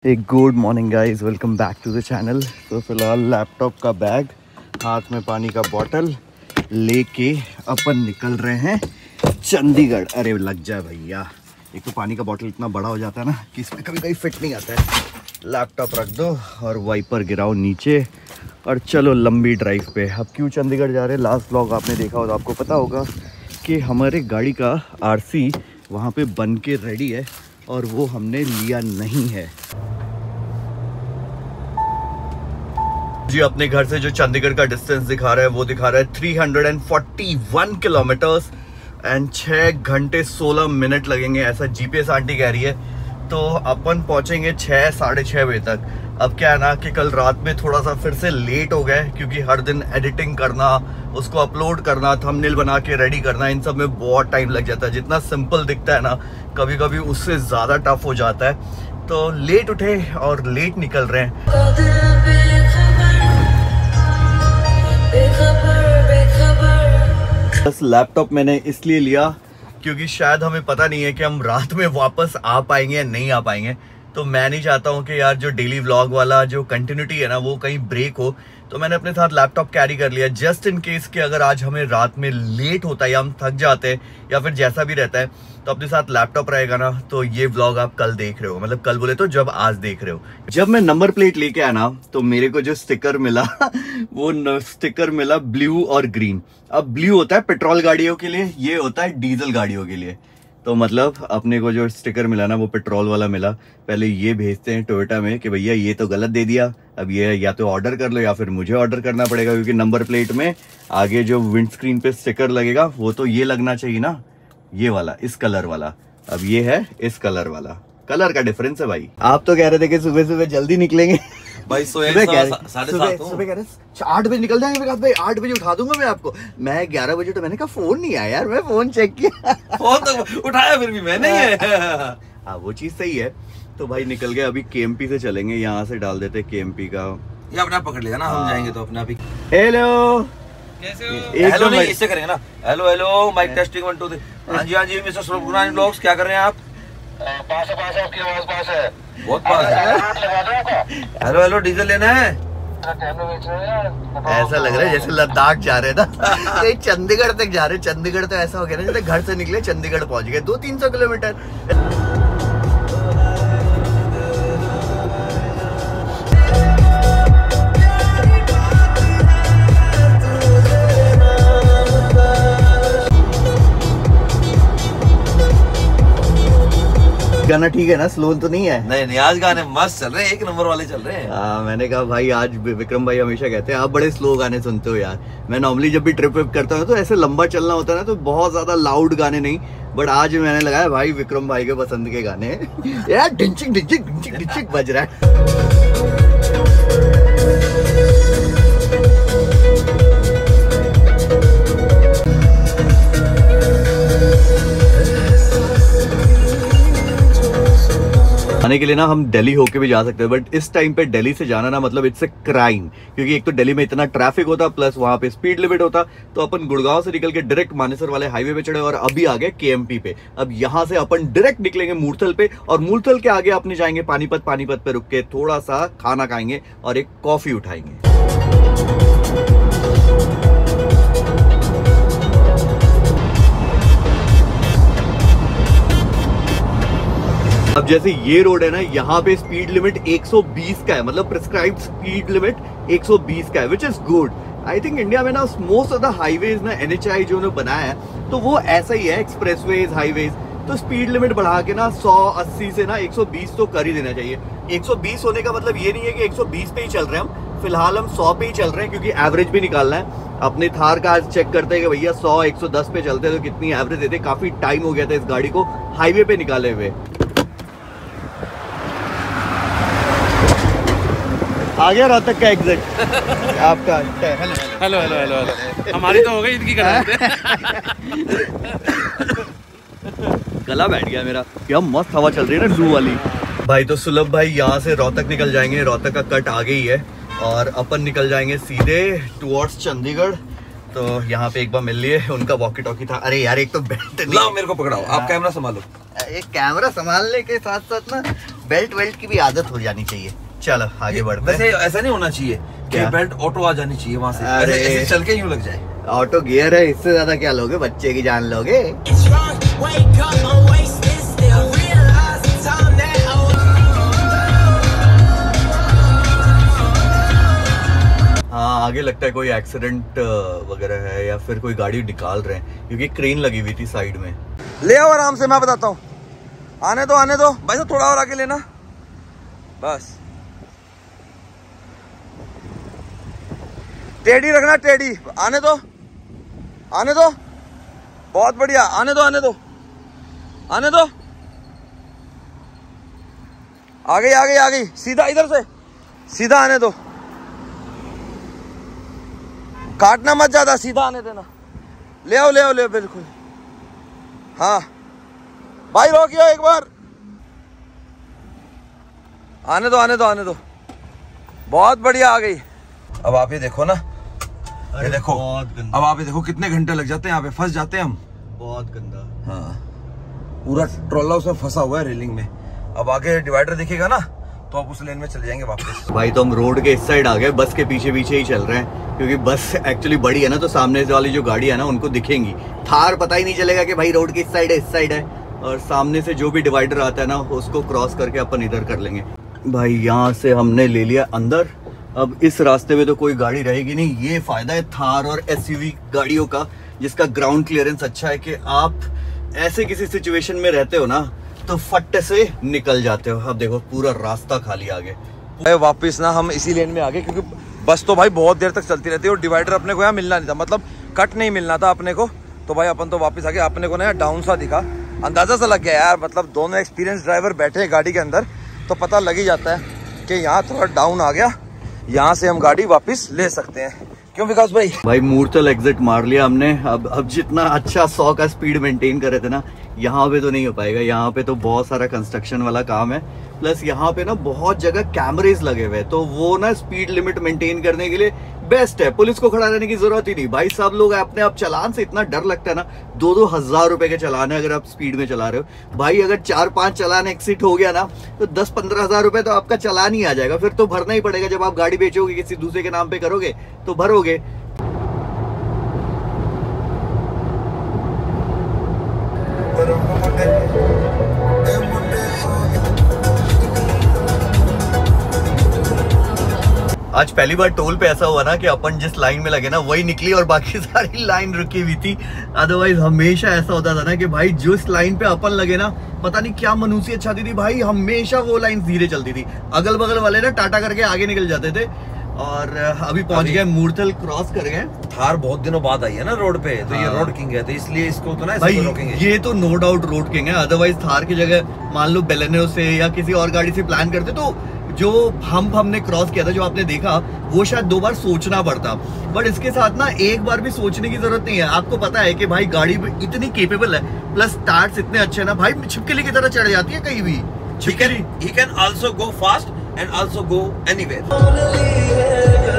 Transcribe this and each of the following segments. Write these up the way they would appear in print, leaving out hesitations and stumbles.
एक good morning guys, welcome back to the channel. तो फिलहाल लैपटॉप का बैग, हाथ में पानी का बॉटल लेके अपन निकल रहे हैं चंडीगढ़। अरे लग जाए भैया, एक तो पानी का बॉटल इतना बड़ा हो जाता है ना कि इसमें कभी कभी फिट नहीं आता है। लैपटॉप रख दो और वाइपर गिराओ नीचे और चलो लंबी ड्राइव पे। अब क्यों चंडीगढ़ जा रहे हैं, लास्ट व्लॉग आपने देखा हो तो आपको पता होगा कि हमारे गाड़ी का आरसी वहाँ पे बन के रेडी है और वो हमने लिया नहीं है जी। अपने घर से जो चंडीगढ़ का डिस्टेंस दिखा रहा है वो दिखा रहा है 341 किलोमीटर्स एंड 6 घंटे 16 मिनट लगेंगे, ऐसा जीपीएस आंटी कह रही है। तो अपन पहुंचेंगे 6 साढ़े 6 बजे तक। अब क्या है ना कि कल रात में थोड़ा सा फिर से लेट हो गए क्योंकि हर दिन एडिटिंग करना, उसको अपलोड करना, थंबनेल बना के रेडी करना, इन सब में बहुत टाइम लग जाता है। जितना सिंपल दिखता है ना कभी कभी उससे ज़्यादा टफ हो जाता है। तो लेट उठे और लेट निकल रहे हैं। बस लैपटॉप मैंने इसलिए लिया क्योंकि शायद हमें पता नहीं है कि हम रात में वापस आ पाएंगे या नहीं आ पाएंगे। तो मैं नहीं चाहता हूँ कि यार जो डेली व्लॉग वाला जो कंटिन्यूटी है ना वो कहीं ब्रेक हो। तो मैंने अपने साथ लैपटॉप कैरी कर लिया जस्ट इन केस कि अगर आज हमें रात में लेट होता है या हम थक जाते हैं या फिर जैसा भी रहता है तो अपने साथ लैपटॉप रहेगा ना। तो ये व्लॉग आप कल देख रहे हो, मतलब कल बोले तो जब आज देख रहे हो। जब मैं नंबर प्लेट लेके आया ना तो मेरे को जो स्टिकर मिला वो स्टिकर मिला ब्लू और ग्रीन। अब ब्लू होता है पेट्रोल गाड़ियों के लिए, ये होता है डीजल गाड़ियों के लिए। तो मतलब अपने को जो स्टिकर मिला ना वो पेट्रोल वाला मिला। पहले ये भेजते हैं टोयोटा में कि भैया ये तो गलत दे दिया, अब ये या तो ऑर्डर कर लो या फिर मुझे ऑर्डर करना पड़ेगा क्योंकि नंबर प्लेट में आगे जो विंड स्क्रीन पे स्टिकर लगेगा वो तो ये लगना चाहिए ना, ये वाला, इस कलर वाला। अब ये है इस कलर वाला, कलर का डिफरेंस है भाई। आप तो कह रहे थे कि सुबह सुबह जल्दी निकलेंगे भाई। सुबह कह रहे 8 बजे निकल जाएंगे भाई, 8 बजे उठा दूंगा मैं आपको। मैं 11 बजे तो मैंने कहा फोन नहीं आया यार, मैं फोन चेक किया फोन तो उठाया फिर भी मैंने हाँ वो चीज सही है। तो भाई निकल गए, अभी केएमपी से चलेंगे, यहाँ से डाल देते केएमपी का। ये अपने आप पकड़ लेगा ना, हम जाएंगे तो अपने आप ही। हेलो कैसे हो? हेलो नहीं, इससे करेंगे ना। Hello hello mic testing 1 2 3। हाँ जी मिस्टर स्वरूप ब्लॉग्स, क्या कर रहे हैं आप? पास है आपकी आवाज पास है, बहुत पास है। हेलो हेलो डीजल लेना है? ऐसा लग रहा है जैसे लद्दाख जा रहे ना चंडीगढ़ तक जा रहे। चंडीगढ़ तो ऐसा हो गया ना जैसे घर से निकले चंडीगढ़ पहुंच गए, 200-300 किलोमीटर। गाना ठीक है ना, स्लो तो नहीं है? नहीं आज गाने मस्त चल रहे हैं, 1 नंबर वाले चल रहे हैं। मैंने कहा भाई आज विक्रम भाई हमेशा कहते हैं आप बड़े स्लो गाने सुनते हो यार। मैं नॉर्मली जब भी ट्रिप विप करता हूँ तो ऐसे लंबा चलना होता है ना तो बहुत ज्यादा लाउड गाने नहीं, बट आज मैंने लगाया भाई विक्रम भाई के पसंद के गाने यार। डिंचिक डिंचिक डिंचिक डिंचिक बज रहा है। आने के लिए ना हम दिल्ली होके भी जा सकते हैं, बट इस टाइम पे दिल्ली से जाना ना मतलब इट्स ए क्राइम, क्योंकि एक तो दिल्ली में इतना ट्रैफिक होता प्लस वहां पे स्पीड लिमिट होता। तो अपन गुड़गांव से निकल के डायरेक्ट मानेसर वाले हाईवे पे चढ़े और अभी आ गए केएमपी पे। अब यहाँ से अपन डायरेक्ट निकलेंगे मूर्थल पे और मूर्थल के आगे अपने जाएंगे पानीपत। पानीपत पे रुक के थोड़ा सा खाना खाएंगे और एक कॉफी उठाएंगे। अब जैसे ये रोड है ना, यहाँ पे स्पीड लिमिट 120 का है, मतलब प्रिस्क्राइब्ड स्पीड लिमिट 120 का है, which is good. I think India में ना मोस्ट ऑफ द हाईवेज ना NHAI जो उन्होंने बनाया है तो वो ऐसा ही है, एक्सप्रेसवेज हाईवेज। तो स्पीड लिमिट बढ़ा के ना 180 से ना 120 तो कर ही देना चाहिए। 120 होने का मतलब ये नहीं है कि 120 पे ही चल रहे हैं हम, फिलहाल हम 100 पे ही चल रहे हैं क्योंकि एवरेज भी निकालना है। अपने थार का चेक करते हैं कि भैया 100-110 पे चलते हैं तो कितनी एवरेज देते। काफी टाइम हो गया था इस गाड़ी को हाईवे पे निकाले हुए। आ गया रोहतक का एग्जिट आपका। हेलो हेलो हेलो हेलो, हमारी तो हो गई, इनकी करा देते। गला बैठ गया मेरा। क्या मस्त हवा चल रही है ना ब्लू वाली। भाई तो सुलभ भाई यहाँ से रोहतक निकल जाएंगे, रोहतक का कट आगे ही है और अपन निकल जाएंगे सीधे टुवर्ड्स चंडीगढ़। तो यहाँ पे एक बार मिल लिए, उनका वॉकी टॉकी था। अरे यार एक तो बैठ लाओ मेरे को पकड़ाओ, आप कैमरा संभालो। एक कैमरा संभालने के साथ साथ ना बेल्ट वेल्ट की भी आदत हो जानी चाहिए। चलो आगे बढ़ते हैं। वैसे ऐसा नहीं होना चाहिए कि बेल्ट ऑटो आ जानी चाहिए वहां से, ऐसे चल के यूं लग जाए। ऑटो गियर है, इससे ज्यादा क्या लोगे? बच्चे की जान लोगे। हाँ, आगे लगता है कोई एक्सीडेंट वगैरह है या फिर कोई गाड़ी निकाल रहे हैं, क्योंकि क्रेन लगी हुई थी साइड में। ले आओ आराम से, मैं बताता हूँ। आने दो भाई साहब, थोड़ा और आगे लेना बस। टेढ़ी रखना, टेढ़ी। आने दो बहुत बढ़िया। आने दो आ गई। सीधा, इधर से सीधा आने दो, काटना मत ज्यादा, सीधा आने देना। ले आओ बिल्कुल। हाँ भाई, रोकियो एक बार। आने दो। बहुत बढ़िया, आ गई। अब आप ये देखो ना, ये देखो, अब आप ये देखो कितने घंटे लग जाते हैं यहाँ पे, फंस जाते हैं हम। बहुत गंदा। हाँ, पूरा ट्रोला उसमें फंसा हुआ है रेलिंग में। अब आगे डिवाइडर दिखेगा ना, तो आप उस लेन में चले जाएंगे वापस। भाई तो हम रोड के इस साइड आ गए, बस के पीछे ही चल रहे हैं, क्योंकि बस एक्चुअली बड़ी है ना, तो सामने वाली जो गाड़ी है ना उनको दिखेंगी। थार पता ही नहीं चलेगा कि भाई रोड की इस साइड है, और सामने से जो भी डिवाइडर आता है ना उसको क्रॉस करके अपन इधर कर लेंगे। भाई यहाँ से हमने ले लिया अंदर। अब इस रास्ते में तो कोई गाड़ी रहेगी नहीं। ये फायदा है थार और एसयूवी गाड़ियों का, जिसका ग्राउंड क्लियरेंस अच्छा है, कि आप ऐसे किसी सिचुएशन में रहते हो ना तो फट से निकल जाते हो। अब देखो पूरा रास्ता खाली आगे। वापस ना हम इसी लेन में आ गए, क्योंकि बस तो भाई बहुत देर तक चलती रहती है और डिवाइडर अपने को यहाँ मिलना नहीं था, मतलब कट नहीं मिलना था अपने को। तो भाई अपन तो वापस आ गए। अपने को ना डाउन सा दिखा, अंदाजा सा लग गया यार, मतलब दोनों एक्सपीरियंस ड्राइवर बैठे हैं गाड़ी के अंदर, तो पता लग ही जाता है कि यहाँ थोड़ा डाउन आ गया, यहाँ से हम गाड़ी वापस ले सकते हैं। क्यों विकास भाई? भाई मूर्थल एग्जिट मार लिया हमने। अब जितना अच्छा 100 का स्पीड मेंटेन कर रहे थे ना, यहाँ पे तो नहीं हो पाएगा। यहाँ पे तो बहुत सारा कंस्ट्रक्शन वाला काम है, प्लस यहाँ पे ना बहुत जगह कैमरेज लगे हुए हैं, तो वो ना स्पीड लिमिट मेंटेन करने के लिए बेस्ट है। पुलिस को खड़ा रहने की जरूरत ही नहीं भाई। सब लोग अपने आप चलान से इतना डर लगता है ना, 2-2 हज़ार रुपए के चलान है अगर आप स्पीड में चला रहे हो। भाई अगर 4-5 चलान एक्सिट हो गया ना, तो 10-15 हज़ार रुपए तो आपका चलान ही आ जाएगा। फिर तो भरना ही पड़ेगा। जब आप गाड़ी बेचोगे, किसी दूसरे के नाम पे करोगे तो भरोगे। आज पहली बार टोल पे ऐसा हुआ ना कि अपन जिस लाइन में लगे ना वही निकली और बाकी सारी लाइन रुकी हुई थी। अदरवाइज हमेशा ऐसा होता था ना कि भाई जिस लाइन पे अपन लगे ना, पता नहीं क्या मनुष्य छाती थी भाई, हमेशा वो लाइन धीरे चलती थी। अगल बगल वाले ना टाटा करके आगे निकल जाते थे। और अभी पहुंच गए, मूर्थल क्रॉस कर गए। थार बहुत दिनों बाद आई है ना रोड पे, तो ये रोड किंग है, तो इसलिए इसको तो ना भाई रोकेंगे। ये तो नो डाउट रोड किंग है। अदरवाइज थार की जगह मान लो बेलेनो से या किसी और गाड़ी से प्लान करते तो जो हमने क्रॉस किया था, जो आपने देखा, वो शायद 2 बार सोचना पड़ता। बट इसके साथ ना एक बार भी सोचने की जरूरत नहीं है। आपको पता है कि भाई गाड़ी इतनी केपेबल है, प्लस टायर्स इतने अच्छे हैं ना भाई, छिपकली की तरह चढ़ जाती है कहीं भी। छिपकली he can also go fast and also go anywhere।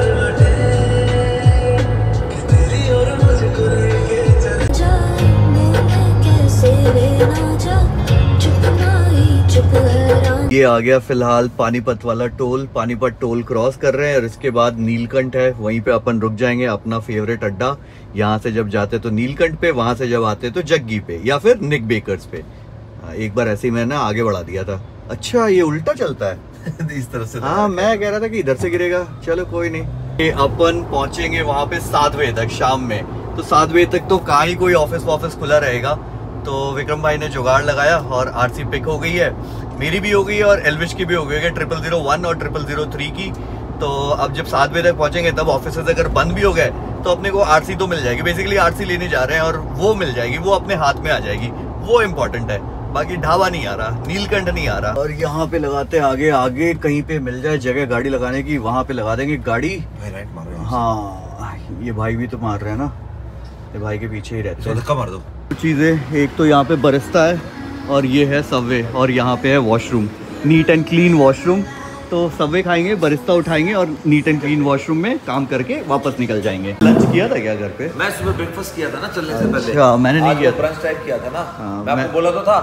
ये आ गया फिलहाल पानीपत वाला टोल। पानीपत टोल क्रॉस कर रहे हैं और इसके बाद नीलकंठ है, वहीं पे अपन रुक जाएंगे, अपना फेवरेट अड्डा। यहाँ से जब जाते तो नीलकंठ पे, वहां से जब आते तो जग्गी पे या फिर निक बेकर्स पे। एक बार ऐसे ही मैंने आगे बढ़ा दिया था। अच्छा ये उल्टा चलता है इस तरह से। हाँ मैं कह रहा था कि इधर से गिरेगा। चलो कोई नहीं। ये अपन पहुंचेंगे वहां पे 7 बजे तक शाम में, तो 7 बजे तक तो कहाँ ही कोई ऑफिस खुला रहेगा। तो विक्रम भाई ने जुगाड़ लगाया और आरसी पिक हो गई है, मेरी भी हो गई है और एलविश की भी हो गई है, 001 और 003 की। तो अब जब 7 बजे तक पहुंचेंगे तब ऑफिस अगर बंद भी हो गए तो अपने को आरसी तो मिल जाएगी। बेसिकली आरसी लेने जा रहे हैं और वो मिल जाएगी, वो अपने हाथ में आ जाएगी, वो इम्पोर्टेंट है। बाकी ढाबा नहीं आ रहा, नीलकंठ नहीं आ रहा। और यहाँ पे लगाते आगे कहीं पे मिल जाए जगह गाड़ी लगाने की, वहां पे लगा देंगे गाड़ी। राइट मार रहे हैं। हाँ ये भाई भी तो मार रहे हैं ना, ये भाई के पीछे ही रहते हैं। धक्का मार दो। चीजें, एक तो यहाँ पे बरिस्ता है और ये है सबवे, और यहाँ पे है washroom, neat and clean washroom. तो सबवे खाएंगे, बरिस्ता उठाएंगे और नीट एंड क्लीन वॉशरूम में काम करके वापस निकल जाएंगे। लंच किया था क्या घर पे? मैं सुबह ब्रेकफास्ट किया था ना चलने से पहले। अच्छा, मैंने नहीं किया था। ब्रंच टाइप किया था ना। हाँ, मैं आपको बोला तो था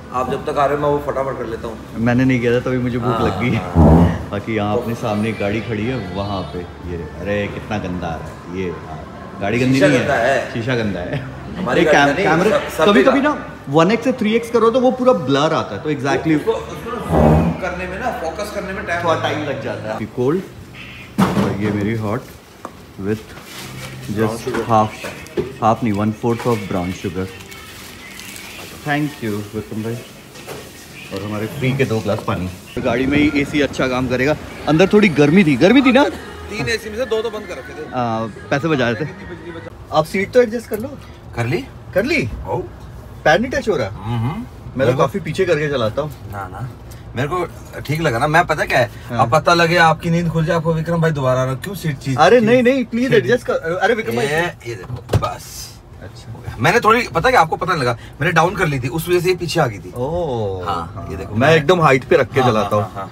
आप जब तक आ रहे हो मैं वो फटाफट कर लेता हूँ। मैंने नहीं किया था तभी मुझे भूख लग गई। बाकी यहाँ अपने सामने एक गाड़ी खड़ी है वहाँ पे, ये अरे कितना गंदा आ रहा है ये। गाड़ी गंदी नहीं है, शीशा गंदा है। हमारे कैमरे कभी कभी ना 1x से 3x करो तो वो पूरा ब्लर आता है, तो एग्जैक्टली करने में ना, फोकस करने में थोड़ा टाइम लग जाता है। कोल्ड और ये मेरी हॉट विथ जस्ट हाफ नहीं 1/4 of brown sugar. Thank you Vikram भाई। और हमारे फ्री के 2 ग्लास पानी। गाड़ी में ही एसी अच्छा काम करेगा। अंदर थोड़ी गर्मी थी ना, 3 एसी में से 2 तो बंद कर रखे थे। पैसे बजा रहे थे। आप सीट तो एडजस्ट कर लो। कर ली पैर नहीं टच हो रहा। मैं तो काफी पीछे करके चलाता हूँ ना मेरे को ठीक लगा ना। मैं पता क्या है, अब पता लगे आपकी नींद खुल जाए, आपको विक्रम भाई दोबारा क्यों सीट चीज। अरे नहीं प्लीज एडजस्ट कर। अरे विक्रम भाई ये देखो बस। अच्छा मैंने थोड़ी पता क्या आपको पता नहीं लगा, मैंने डाउन कर ली थी उस वजह से ये पीछे आ गई थी। हाँ ये देखो मैं एकदम हाइट पे रख के चलाता हूँ।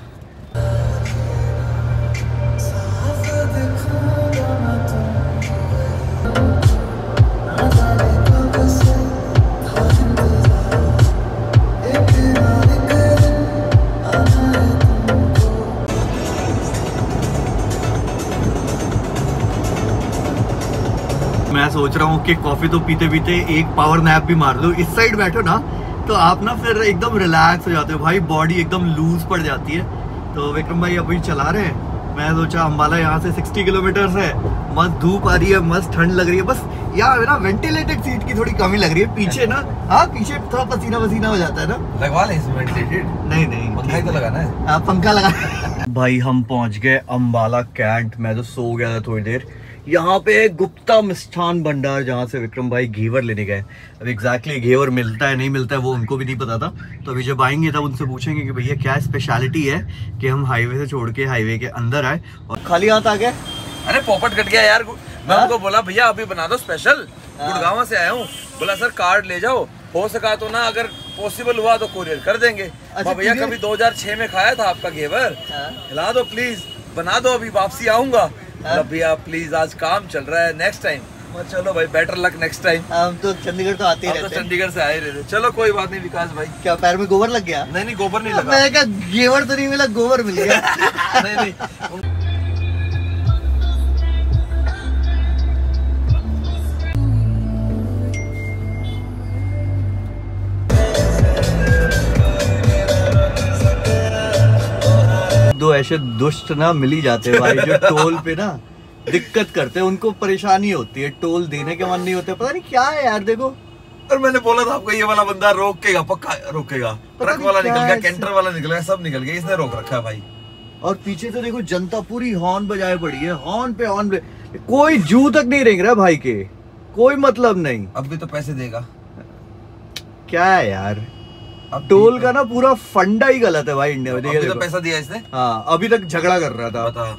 मैं सोच रहा हूँ कि कॉफी तो पीते पीते एक पावर नैप भी मार दो। इस साइड बैठो ना तो आप ना फिर एकदम रिलैक्स हो जाते हो भाई, बॉडी एकदम लूज पड़ जाती है। तो विक्रम भाई अभी चला रहे हैं, मैं सोचा अम्बाला यहाँ से 60 किलोमीटर है, मस्त धूप आ रही है, मस्त ठंड लग रही है। बस यहाँ ना वेंटिलेटेड सीट की थोड़ी कमी लग रही है पीछे ना। हाँ पीछे थोड़ा पसीना हो जाता है ना। लगवा ले इसमें वेंटिलेटेड। नहीं पंखा ही तो लगाना है। पंखा लगा। भाई हम पहुंच गए अम्बाला कैंट। मैं तो सो गया था थोड़ी देर। यहाँ पे गुप्ता मिष्ठान भंडार जहाँ से विक्रम भाई घेवर लेने गए। अब एग्जैक्टली घेवर मिलता है नहीं मिलता है वो उनको भी नहीं पता था। तो अभी जब आएंगे तब उनसे पूछेंगे कि भैया क्या स्पेशलिटी है कि हम हाईवे से छोड़ के हाईवे के अंदर आए और खाली हाथ आ गए। अरे पॉपट कट गया यार। मैं उनको बोला भैया अभी बना दो स्पेशल, गुड़गांव से आया हूँ। बोला सर कार्ड ले जाओ, हो सका तो ना अगर पॉसिबल हुआ तो कोरियर कर देंगे। भैया कभी 2006 में खाया था आपका घेवर, खिला दो प्लीज, बना दो अभी वापसी आऊंगा। भैया प्लीज आज काम चल रहा है, नेक्स्ट टाइम। चलो भाई बेटर लक नेक्स्ट टाइम। हम तो चंडीगढ़ तो आते ही रहते हैं। चंडीगढ़ से आए रहते। चलो कोई बात नहीं विकास भाई। क्या पैर में गोबर लग गया? नहीं गोबर नहीं लगा। मैं क्या घेवर तो नहीं मिला, गोबर मिल गया। नहीं दो ऐसे दुष्ट ना मिल ही जाते हैं भाई जो टोल पे ना दिक्कत करते हैं, उनको परेशानी होती है, टोल देने के मन नहीं होते, पता नहीं क्या है यार। देखो और मैंने बोला था आपको ये वाला बंदा रोकेगा, पक्का रोकेगा। ट्रक वाला निकल गया, कैंटर वाला निकल गया, सब निकल गया, इसने रोक रखा है भाई। और पीछे तो देखो जनता पूरी हॉर्न बजाए पड़ी है, हॉर्न पे कोई जू तक नहीं रेंग रहा भाई के, कोई मतलब नहीं। अब भी तो पैसे देगा। क्या है यार, टोल का ना पूरा फंडा ही गलत है भाई इंडिया में। अभी तो पैसा दिया इसने। हाँ अभी तक झगड़ा कर रहा था। बता।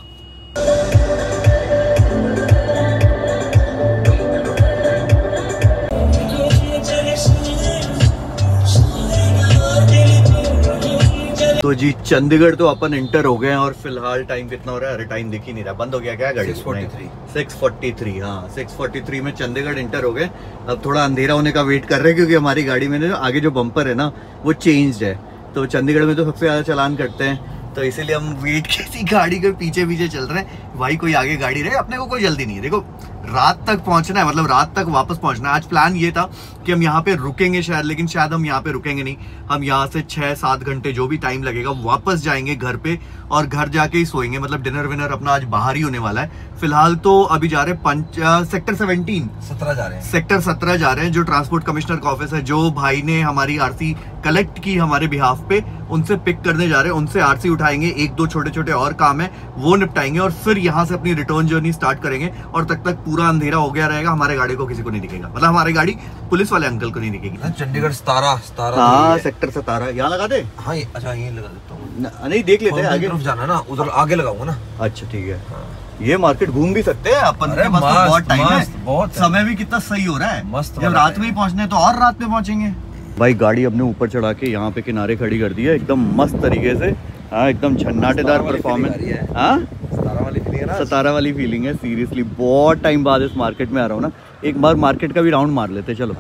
तो जी चंडीगढ़ तो अपन इंटर हो गए हैं और फिलहाल टाइम कितना हो रहा है? अरे टाइम दिख ही नहीं रहा, बंद हो गया क्या गाड़ी? 6:43। हाँ 6:43 में चंडीगढ़ इंटर हो गए। अब थोड़ा अंधेरा होने का वेट कर रहे हैं क्योंकि हमारी गाड़ी में जो आगे जो बम्पर है ना वो चेंज्ड है। तो चंडीगढ़ में तो सबसे ज्यादा चालान करते हैं, तो इसीलिए हम वेट किसी गाड़ी के पीछे चल रहे हैं। भाई कोई आगे गाड़ी रहे, अपने को कोई जल्दी नहीं है। देखो रात तक पहुंचना है, मतलब रात तक वापस पहुंचना है। आज प्लान ये था कि हम यहाँ पे रुकेंगे शायद, लेकिन शायद हम यहाँ पे रुकेंगे नहीं। हम यहाँ से 6-7 घंटे जो भी टाइम लगेगा वापस जाएंगे घर पे और घर जाके ही सोएंगे। मतलब डिनर विनर अपना आज बाहर ही होने वाला है। फिलहाल तो अभी जा रहे हैं सेक्टर 17 जा रहे हैं, सेक्टर 17 जा रहे हैं, जो ट्रांसपोर्ट कमिश्नर का ऑफिस है। जो भाई ने हमारी आरसी कलेक्ट की हमारे बिहाफ पे, उनसे पिक करने जा रहे हैं, उनसे आरसी उठाएंगे। 1-2 छोटे-छोटे और काम है वो निपटाएंगे और फिर यहाँ से अपनी रिटर्न जर्नी स्टार्ट करेंगे। और तक पूरा अंधेरा हो गया रहेगा, हमारे गाड़ी को किसी को नहीं दिखेगा, मतलब हमारी गाड़ी पुलिस वाले अंकल को नहीं दिखेगी। चंडीगढ़ 17 सेक्टर 17 यहाँ लगा दे। हाँ अच्छा यही लगा देता हूँ। नहीं देख लेते हैं आगे जाना ना, उधर आगे लगाऊंगा ना। अच्छा ठीक है। ये मार्केट घूम भी सकते हैं अपन, बहुत टाइम है, बहुत समय भी कितना सही हो रहा है। मस्त, जब रात में ही पहुंचना है तो और रात में पहुंचेंगे। भाई गाड़ी अपने ऊपर चढ़ा के यहाँ पे किनारे खड़ी कर दी है एकदम मस्त तरीके से। हाँ एकदम झन्नाटेदार परफॉर्मेंस। हाँ 17 वाली फीलिंग है। सीरियसली बहुत टाइम बाद इस मार्केट में आ रहा हूँ ना, एक बार मार्केट का भी राउंड मार लेते। चलो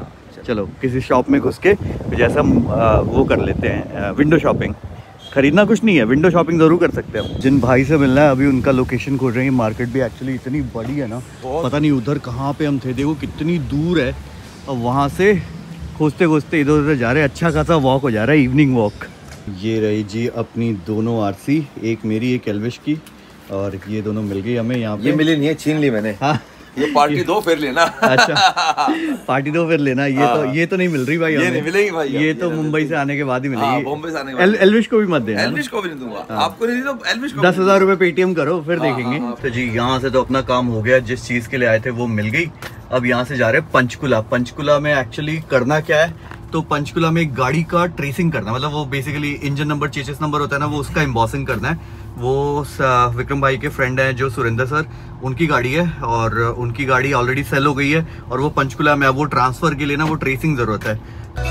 चलो किसी शॉप में घुस के जैसा वो कर लेते हैं, विंडो शॉपिंग। खरीदना कुछ नहीं है, विंडो शॉपिंग जरूर कर सकते हैं। जिन भाई से मिलना है अभी उनका लोकेशन खोज रहे हैं। मार्केट भी एक्चुअली इतनी बड़ी है ना, पता नहीं उधर कहाँ पे हम थे, देखो कितनी दूर है। और वहाँ से खोजते खोजते इधर उधर जा रहे हैं। अच्छा खासा वॉक हो जा रहा है, इवनिंग वॉक। ये रही जी अपनी दोनों आरसी, एक मेरी एक एल्विश की, और ये दोनों मिल गई हमें यहाँ पे। ये मिली नहीं है, छीन ली मैंने। हाँ ये पार्टी दो फिर लेना। अच्छा पार्टी दो फिर लेना। ये तो नहीं मिल रही भाई, ये नहीं मिलेगी भाई। ये तो मुंबई से आने के बाद ही मिलेगी। बॉम्बे से आने के बाद। एल्विश को भी मत देना। एल्विश को भी नहीं दूंगा। आपको नहीं तो एल्विश को 10,000 रुपए पेटीएम करो, फिर देखेंगे। तो जी यहाँ से तो अपना काम हो गया, जिस चीज के लिए आए थे वो मिल गई। अब यहाँ से जा रहे हैं पंचकुला। पंचकुला में एक्चुअली करना क्या है, तो पंचकुला में गाड़ी का ट्रेसिंग करना, मतलब वो basically engine number, chassis number होता है ना, वो उसका एम्बॉसिंग करना है। वो विक्रम भाई के फ्रेंड हैं जो सुरेंद्र सर, उनकी गाड़ी है और उनकी गाड़ी ऑलरेडी सेल हो गई है और वो पंचकुला में, अब वो ट्रांसफर के लिए ना वो ट्रेसिंग जरूरत है।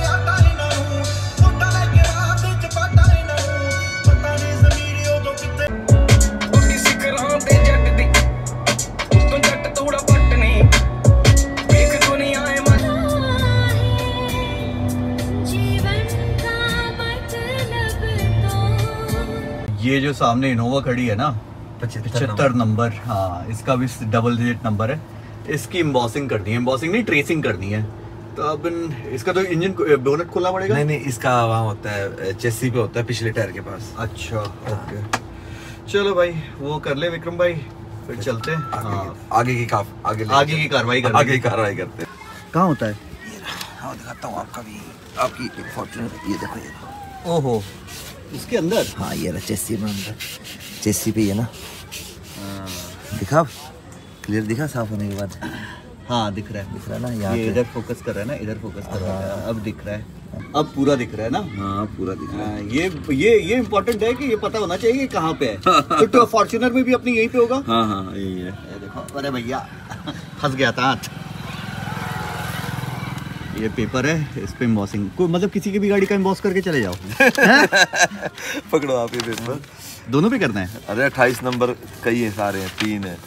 ये जो सामने इनोवा खड़ी है ना, 75 नंबर, हाँ इसका भी डबल डिजिट नंबर है। इसकी एम्बॉसिंग करनी है, एम्बॉसिंग नहीं ट्रेसिंग करनी है। तो अब इसका तो इंजन बोनट खोलना पड़ेगा। नहीं, इसका वहाँ होता है, चेसी पे होता है, पिछले टायर के पास। अच्छा ओके, चलो भाई वो कर ले विक्रम भाई, फिर चलते हैं। आगे की कार्रवाई करते हैं। कहाँ होता है? हाँ दिखाता हूँ आपकी फॉर्च्यूनर, ये देखो। ओहो, इसके अंदर? हाँ ये रहा चेसी में, अंदर चेसी पे है ना। दिखा क्लियर, दिखा साफ होने के बाद? हाँ दिख रहा है ना। यहाँ ये इधर फोकस कर रहा है ना, इधर फोकस कर रहा है, अब दिख रहा है, अब पूरा दिख रहा है ना। हाँ पूरा दिख रहा है। ये इम्पोर्टेंट है कि ये पता होना चाहिए कि कहाँ पे है। तो फॉर्च्यूनर में भी अपनी यहीं पे होगा। हाँ यही है। देखो, अरे भैया फंस गया था हाथ। ये पेपर है, इस पे एम्बॉसिंग को, मतलब किसी की भी गाड़ी का एम्बॉस करके चले जाओ। पकड़ो आप ये पेपर। दोनों पे करना है? अरे 28 नंबर कई है, सारे हैं, 3 है।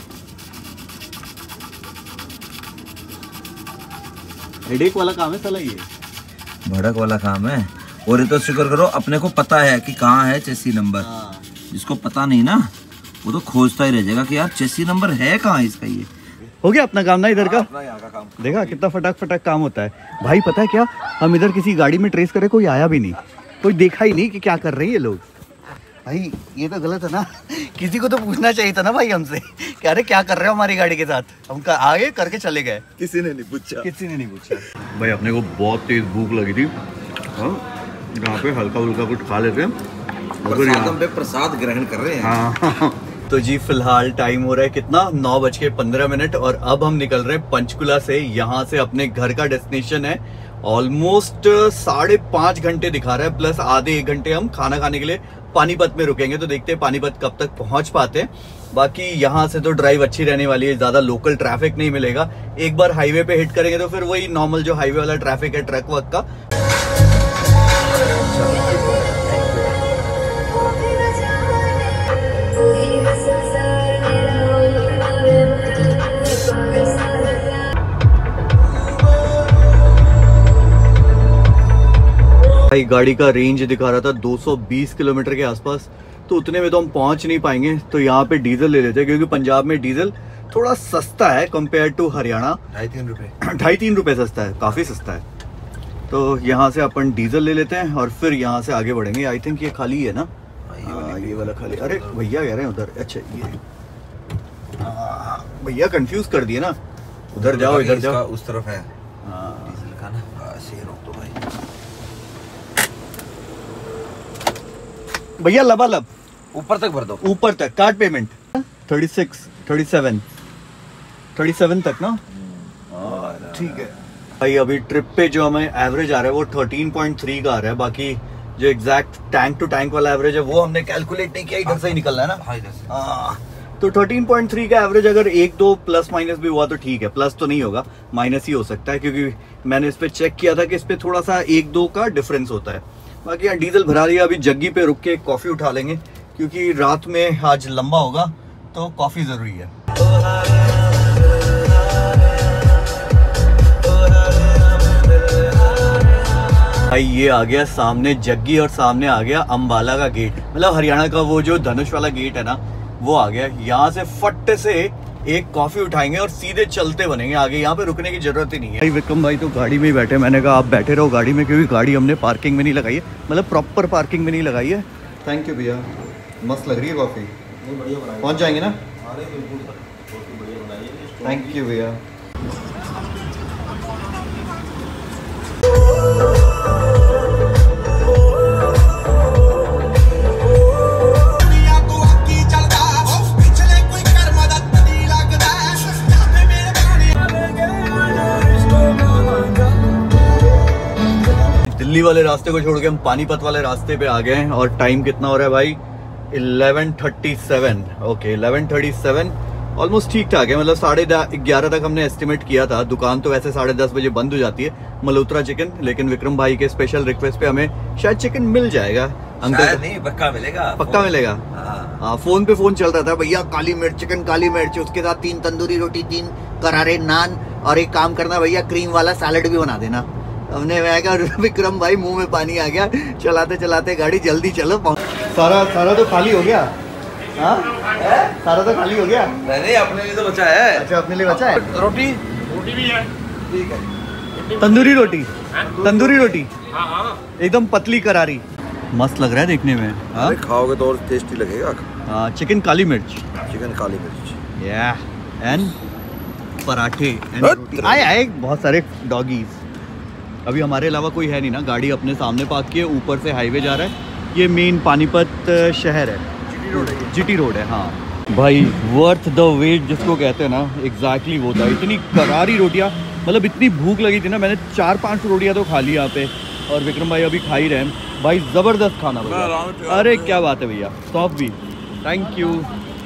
हेडेक वाला काम है साला, ये भड़क वाला काम है। और ये तो शुक्र करो अपने को पता है कि कहाँ है चेसी नंबर। जिसको पता नहीं ना वो तो खोजता ही रह जाएगा कि यार चेसी नंबर है कहाँ इसका। ये हो गया अपना काम ना इधर का। यहाँ का काम देखा कितना फटाक काम होता है भाई। पता है क्या, हम इधर किसी गाड़ी में ट्रेस करे, कोई आया भी नहीं, कोई देखा ही नहीं कि क्या कर रहे हैं ये लोग। भाई ये तो गलत है ना, किसी को तो पूछना चाहिए था ना भाई हमसे कि अरे क्या कर रहे हो हमारी गाड़ी के साथ। हम आगे करके चले गए, किसी ने नहीं पूछा। भाई अपने को बहुत तेज भूख लगी थी, यहाँ पे हल्का फुल्का कुछ खा लेते हैं, प्रसाद ग्रहण कर रहे हैं। हाँ तो जी फिलहाल टाइम हो रहा है कितना, 9:15 और अब हम निकल रहे हैं पंचकुला से। यहाँ से अपने घर का डेस्टिनेशन है ऑलमोस्ट 5.5 घंटे दिखा रहा है, प्लस आधे 1 घंटे हम खाना खाने के लिए पानीपत में रुकेंगे। तो देखते हैं पानीपत कब तक पहुंच पाते हैं। बाकी यहाँ से तो ड्राइव अच्छी रहने वाली है, ज्यादा लोकल ट्रैफिक नहीं मिलेगा। एक बार हाईवे पे हिट करेंगे तो फिर वही नॉर्मल जो हाईवे वाला ट्रैफिक है ट्रक वर्क का। भाई गाड़ी का रेंज दिखा रहा था 220 किलोमीटर के आसपास, तो उतने में तो हम पहुंच नहीं पाएंगे। तो यहाँ पे डीजल ले लेते हैं, क्योंकि पंजाब में डीजल थोड़ा सस्ता है कंपेयर टू हरियाणा। 2.5-3 रुपए सस्ता है, काफी सस्ता है। तो यहाँ से अपन डीजल ले लेते हैं और फिर यहाँ से आगे बढ़ेंगे। आई थिंक ये खाली है ना, ये वाला खाली। अरे भैया कह रहे हैं उधर, अच्छा ये भैया कंफ्यूज कर दिए ना, उधर जाओ इधर जाओ, उस तरफ है डीजल का ना। रोक दो भाई, भैया लबालब ऊपर तक भर दो, ऊपर तक। कार्ड पेमेंट 36, 37 तक ना, ठीक है भाई। अभी ट्रिप पे जो हमें एवरेज आ रहा है वो 13.3 का आ रहा है। बाकी जो एग्जैक्ट टैंक टू टैंक वाला एवरेज है वो हमने कैलकुलेट नहीं किया, इधर से ही निकल रहा है ना। हाँ तो 13.3 का एवरेज अगर 1-2 प्लस माइनस भी हुआ तो ठीक है, प्लस तो नहीं होगा, माइनस ही हो सकता है, क्योंकि मैंने इस पे चेक किया था कि इस पे थोड़ा सा 1-2 का डिफरेंस होता है। बाकी यहाँ डीजल भरा लिया, अभी जग्गी पे रुक के कॉफी उठा लेंगे, क्योंकि रात में आज लंबा होगा तो कॉफी जरूरी है। भाई ये आ गया सामने जग्गी और सामने आ गया अंबाला का गेट, मतलब हरियाणा का वो जो धनुष वाला गेट है ना वो आ गया। यहाँ से फट से एक कॉफी उठाएंगे और सीधे चलते बनेंगे आगे, यहाँ पे रुकने की जरूरत ही नहीं है। भाई विक्रम भाई तो गाड़ी में ही बैठे, मैंने कहा आप बैठे रहो गाड़ी में, क्योंकि गाड़ी हमने पार्किंग में नहीं लगाई है, मतलब प्रॉपर पार्किंग में नहीं लगाई है। थैंक यू भैया, मस्त लग रही है कॉफी, पहुँच जाएंगे ना? थैंक यू भैया। दिल्ली वाले रास्ते को छोड़ के हम पानीपत वाले रास्ते पे आ गए हैं और टाइम कितना हो रहा है भाई? 11:37। ओके 11:37, ऑलमोस्ट ठीक ठाक है, मतलब 11:30 तक हमने एस्टिमेट किया था। दुकान तो वैसे 10:30 बजे बंद हो जाती है, मल्होत्रा चिकन, लेकिन विक्रम भाई के स्पेशल रिक्वेस्ट पे हमें शायद चिकन मिल जाएगा। अंकल नहीं, पक्का मिलेगा, पक्का मिलेगा। हाँ, फोन पे फोन चल रहा था, भैया काली मिर्च चिकन, काली मिर्च, उसके साथ 3 तंदूरी रोटी, 3 करारे नान, और एक काम करना भैया क्रीम वाला सैलेड भी बना देना। हमने मैं कहा विक्रम भाई मुंह में पानी आ गया, चलाते चलाते गाड़ी, जल्दी चलो। सारा तो खाली हो गया। हाँ सारा तो खाली हो गया। नहीं अपने लिए तो बचा है। अच्छा अपने लिए बचा है। रोटी भी है, ठीक है। तंदूरी रोटी, तंदूरी रोटी हाँ एकदम पतली करारी, मस्त लग रहा है देखने में। हाँ खाओगे तो और टेस्टी लगेगा। हाँ चिकन काली मिर्च, चिकन काली मिर्च, या एंड पराठे एंड रोटी। आए बहुत सारे डॉगीज। अभी हमारे अलावा कोई है नहीं ना, गाड़ी अपने सामने पार्क की है, ऊपर से हाईवे जा रहा है। ये मेन पानीपत शहर है, जीटी रोड है। हाँ भाई वर्थ द वेट जिसको कहते हैं ना, एग्जैक्टली वो था। इतनी करारी रोटियाँ, मतलब इतनी भूख लगी थी ना, मैंने 4-5 रोटियाँ तो खा ली यहाँ पे, और विक्रम भाई अभी खा ही रहे हैं। भाई जबरदस्त खाना भैया, अरे क्या बात है भैया, सॉफ्ट भी, थैंक यू।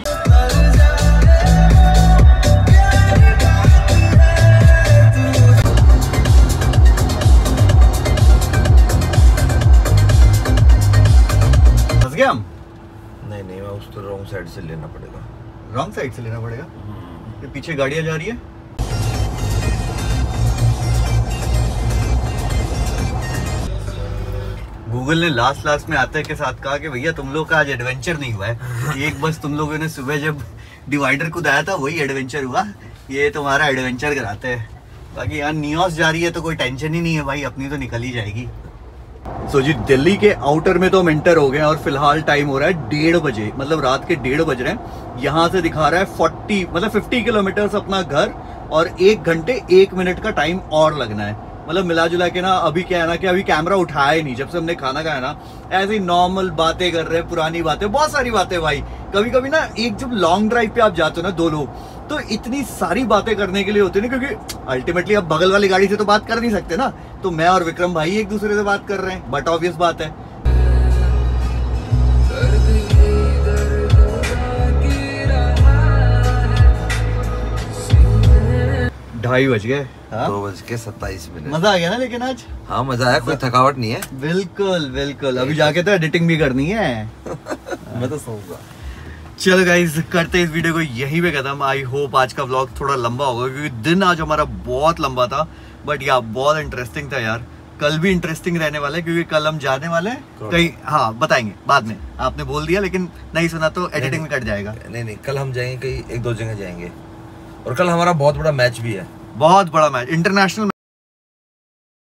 गया हम? नहीं मैं उस तो रॉन्ग साइड से लेना पड़ेगा। रॉन्ग साइड से लेना पड़ेगा? ये पीछे गाड़ियां जा रही है। गूगल ने लास्ट में आते के साथ कहा कि भैया तुम लोग का आज एडवेंचर नहीं हुआ है। एक बस तुम लोगों ने सुबह जब डिवाइडर कुदाया था वही एडवेंचर हुआ, ये तुम्हारा एडवेंचर कराते हैं। बाकी यहाँ नियोस जा रही है तो कोई टेंशन ही नहीं है भाई, अपनी तो निकल ही जाएगी। सो जी दिल्ली के आउटर में तो हम एंटर हो गए और फिलहाल टाइम हो रहा है 1:30 बजे, मतलब रात के 1:30 बज रहे हैं। यहाँ से दिखा रहा है 50 किलोमीटर अपना घर, और 1 घंटे 1 मिनट का टाइम और लगना है। मतलब मिला जुला के ना अभी क्या है ना कि अभी कैमरा उठाया ही नहीं, जब से हमने खाना खाया ना ऐसी नॉर्मल बातें कर रहे हैं, पुरानी बातें, बहुत सारी बातें भाई। कभी कभी ना एक जब लॉन्ग ड्राइव पे आप जाते हो ना 2 लोग, तो इतनी सारी बातें करने के लिए होती है ना, क्योंकि अल्टीमेटली अब बगल वाली गाड़ी से तो बात कर नहीं सकते ना, तो मैं और विक्रम भाई एक दूसरे से बात कर रहे हैं, बट ऑब्वियस बात है। ढाई बज गए। 2:27। मजा आ गया ना लेकिन आज? हाँ मजा आया, कोई थकावट नहीं है। बिल्कुल बिल्कुल। अभी जाके तो एडिटिंग भी करनी है। मैं तो सोऊंगा। चलो गाइज करते इस वीडियो को यहीं पे खत्म। आई होप आज का व्लॉग थोड़ा लंबा होगा, क्योंकि दिन आज हमारा बहुत लंबा था, बट या बहुत इंटरेस्टिंग था यार। कल भी इंटरेस्टिंग रहने वाला है, क्योंकि कल हम जाने वाले हैं कहीं। हाँ बताएंगे बाद में, आपने बोल दिया लेकिन नहीं सुना तो एडिटिंग में कट जाएगा। नहीं कल हम जाएंगे कहीं, 1-2 जगह जाएंगे, और कल हमारा बहुत बड़ा मैच भी है, बहुत बड़ा मैच, इंटरनेशनल